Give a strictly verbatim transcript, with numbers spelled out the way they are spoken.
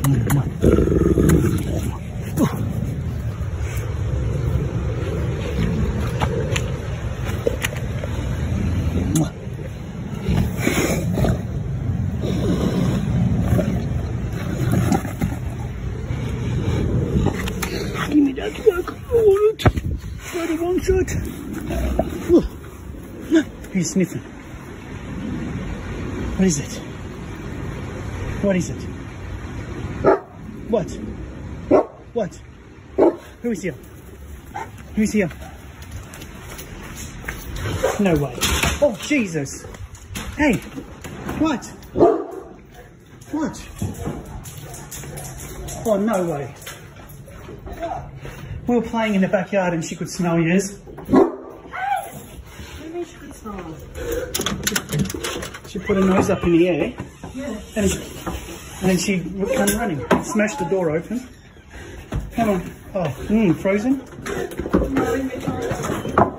Give me that back. I want it. Daddy wants it. He's sniffing. What is it? What is it? What? What? Who is here? Who's here? No way. Oh, Jesus. Hey. What? What? Oh, no way. We were playing in the backyard and she could smell yours. She put her nose up in the air, yeah. and, and then she came running, smashed the door open. Come on. Oh, mm, frozen?